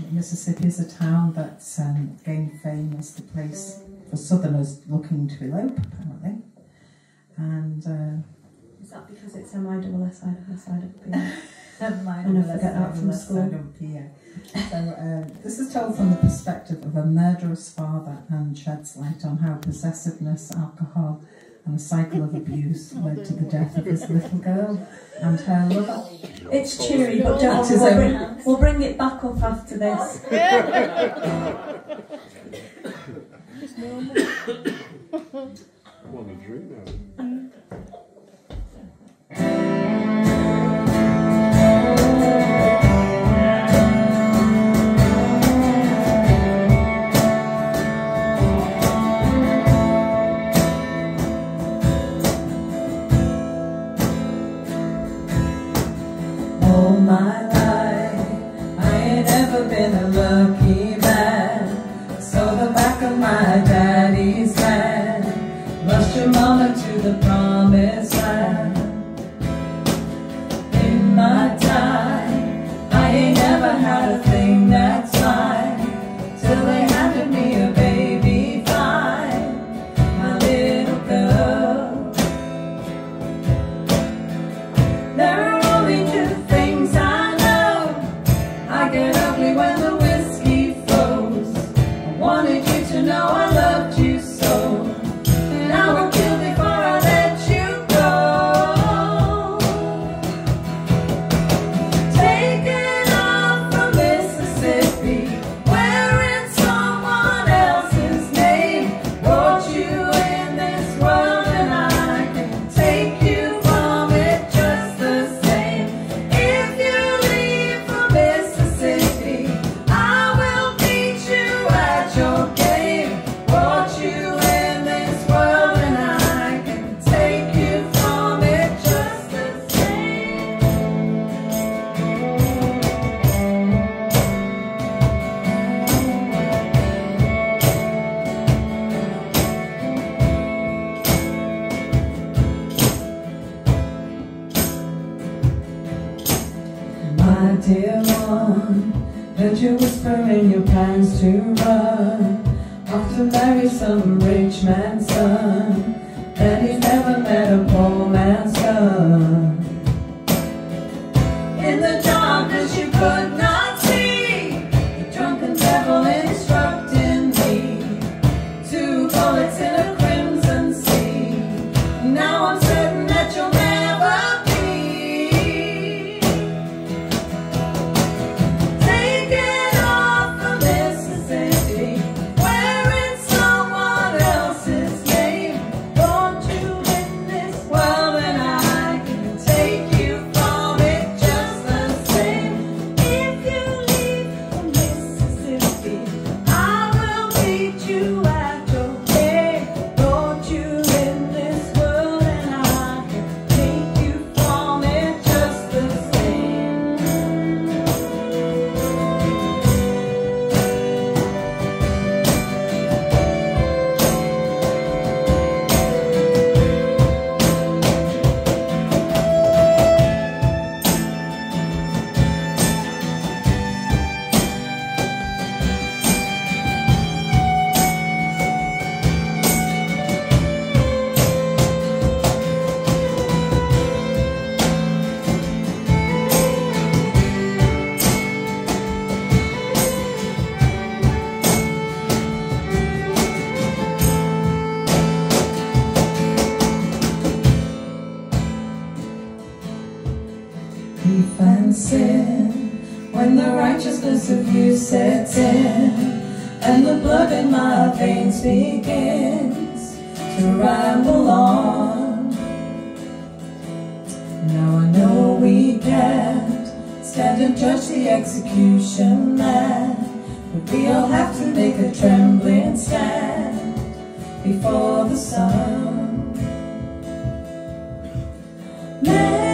Mississippi is a town that's gained fame as the place for Southerners looking to elope, apparently. And is that because it's M-I-double-S-I side of P? Never mind. And I forget that from school. So this is told from the perspective of a murderous father and sheds light on how possessiveness, alcohol, and a cycle of abuse led to the death of his little girl and her lover. It's cheery, but don't worry, we'll bring it back up after this. What a dream. All my life, I ain't ever been a lucky man. So the back of my daddy's land, rushed your mama to the promised land. In my time, I ain't ever had a thing that's mine, till they handed me a baby fine, my little girl. There are only two things I know: I get ugly when the whiskey flows. I wanted you to know I loved you so, and I would kill before I let you go. Taken off from Mississippi, wearing someone else's name, brought you in this world, and I can take you from it just the same. If you leave for Mississippi, I will beat you at your game. Brought you in this world, and I can take you from it just the same. My dear one, heard you whispering your plans to run off to marry some rich man's son. Then he's never met a poor man's son. In the darkness you could not see the drunken devil instructing me. 2 bullets in a crimson sea. Now I'm certain that you'll never be. Taken off from Mississippi, wearing someone else's name, born to in this world, and I can take you from it just the same. If you leave from Mississippi, I will beat you at your game. Born you in this world, and I can take you from it just the same. Grief and sin, when the righteousness of you sets in, and the blood in my veins begins to ramble on. Now I know we can't stand and judge the execution man, but we'll have to make a trembling stand before the sun.